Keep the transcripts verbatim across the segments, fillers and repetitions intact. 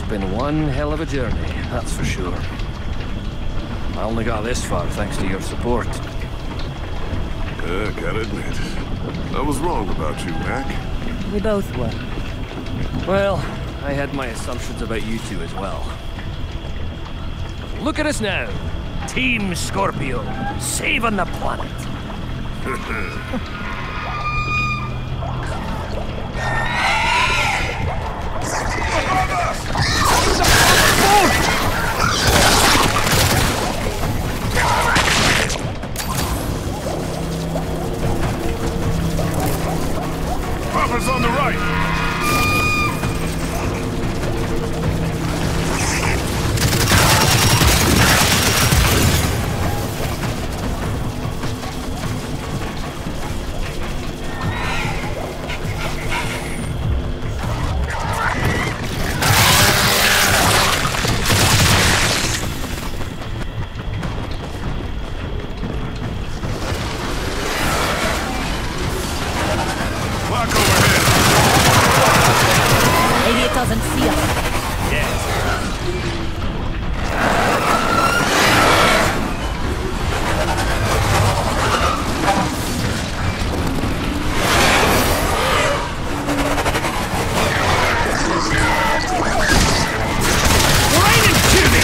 been one hell of a journey, that's for sure. I only got this far thanks to your support. Yeah, gotta admit. I was wrong about you, Mac. We both were. Well, I had my assumptions about you two as well. Look at us now. Team Scorpio, saving the planet. Papa's on the right! Doesn't see us. Yes. Right into me!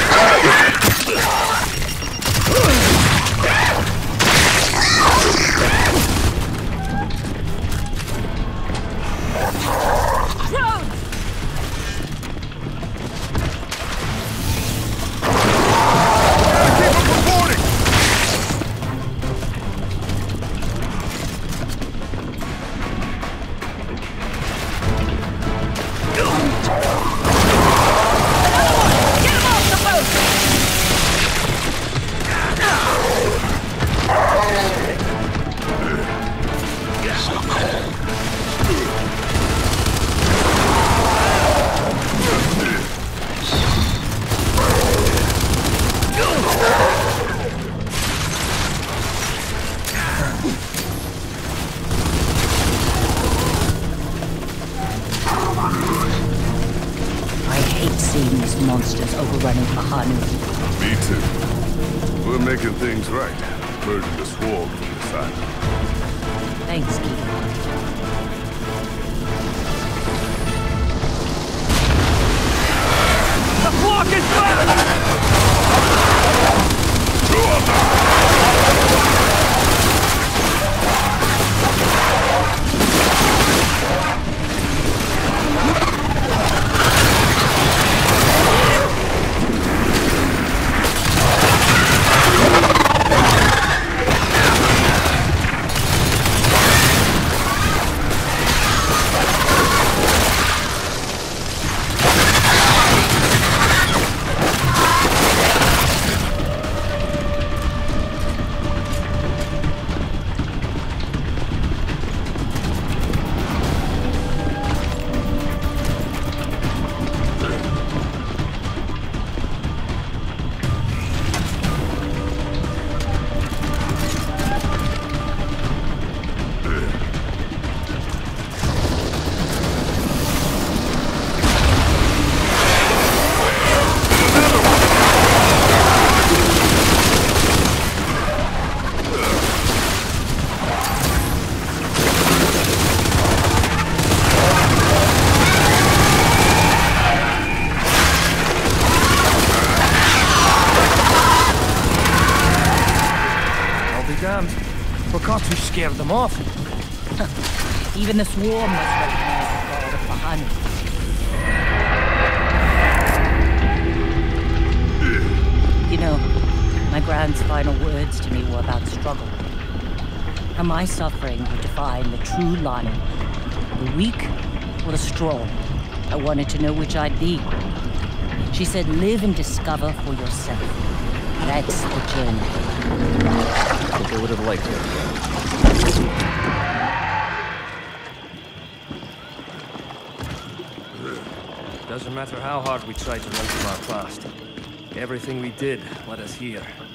Seeing these monsters overrunning Kahanu. Me too. We're making things right. Purging the swarm from this island. Thanks, Keith. The flock is back! Damned. Forgot to scare them off. Even the swarm must recognize the god of Bahanu. You know, my Grand's final words to me were about struggle. How my suffering would define the true lion. The weak or the strong. I wanted to know which I'd be. She said, live and discover for yourself. That's the journey. I think I would have liked it. Doesn't matter how hard we try to run from our past. Everything we did led us here.